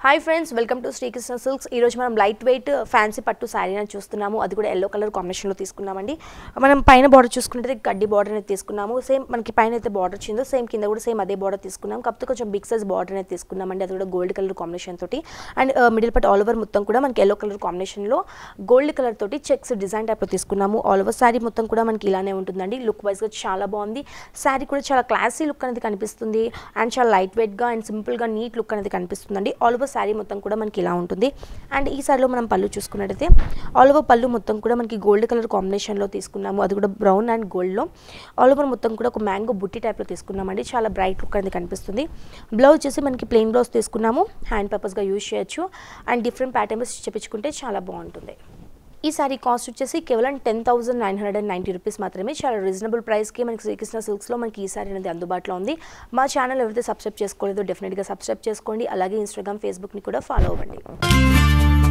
Hi friends, welcome to Srikrishna Silks. ఈరోజు మనం light weight fancy పట్టు శారీని చూస్తున్నాము. అది కూడా ఎల్లో కలర్ కాంబినేషన్లో తీసుకున్నామండి. మనం పైన బార్డర్ చూసుకుంటే గడ్డి బార్డర్ అనేది తీసుకున్నాము. సేమ్ మనకి పైన అయితే బార్డర్ వచ్చిందో సేమ్ కింద కూడా సేమ్ అదే బార్డర్ తీసుకున్నాం. కాకపోతే కొంచెం బిగ్ సైజ్ బార్డర్ అనేది తీసుకున్నామండి. అది కూడా గోల్డ్ కలర్ కాంబినేషన్ తోటి and middle part all over మొత్తం కూడా మనకి ఎల్లో కలర్ కాంబినేషన్లో గోల్డ్ కలర్ తోటి చెక్స్ డిజైన్ టైప్లో తీసుకున్నాము. ఆల్ ఓవర్ శారీ మొత్తం కూడా మనకి ఇలానే ఉంటుందండి. లుక్ వైజ్గా చాలా బాగుంది. శారీ కూడా చాలా క్లాసీ లుక్ అనేది కనిపిస్తుంది అండ్ చాలా లైట్ వెయిట్గా అండ్ సింపుల్గా నీట్ లుక్ అనేది కనిపిస్తుందండి. ఆల్ ఓవర్ శారీ మొత్తం కూడా మనకి ఇలా ఉంటుంది. అండ్ ఈ సారీలో మనం పళ్ళు చూసుకున్నట్టయితే ఆల్ ఓవర్ పళ్ళు మొత్తం కూడా మనకి గోల్డ్ కలర్ కాంబినేషన్లో తీసుకున్నాము. అది కూడా బ్రౌన్ అండ్ గోల్డ్లో ఆల్ ఓవర్ మొత్తం కూడా ఒక మ్యాంగో బుట్టి టైప్లో తీసుకున్నామండి. చాలా బ్రైట్ లుక్ అనేది కనిపిస్తుంది. బ్లౌజ్ వచ్చేసి మనకి ప్లెయిన్ బ్లౌజ్ తీసుకున్నాము. హ్యాండ్ పర్పస్గా యూజ్ చేయొచ్చు అండ్ డిఫరెంట్ ప్యాటర్న్స్ చెప్పించుకుంటే చాలా బాగుంటుంది. ఈ సారీ కాస్ట్ వచ్చేసి కేవలం 10,990 రూపీస్ మాత్రమే. చాలా రీజనబుల్ ప్రైస్కి మనకి శ్రీకృష్ణ సిల్క్స్లో మనకి ఈ సారీ అనేది అందుబాటులో ఉంది. మా ఛానల్ ఎవరైతే సబ్స్క్రైబ్ చేసుకోలేదో డెఫినెట్గా సబ్స్క్రైబ్ చేసుకోండి. అలాగే ఇన్స్టాగ్రామ్, ఫేస్బుక్ని కూడా ఫాలో అవ్వండి.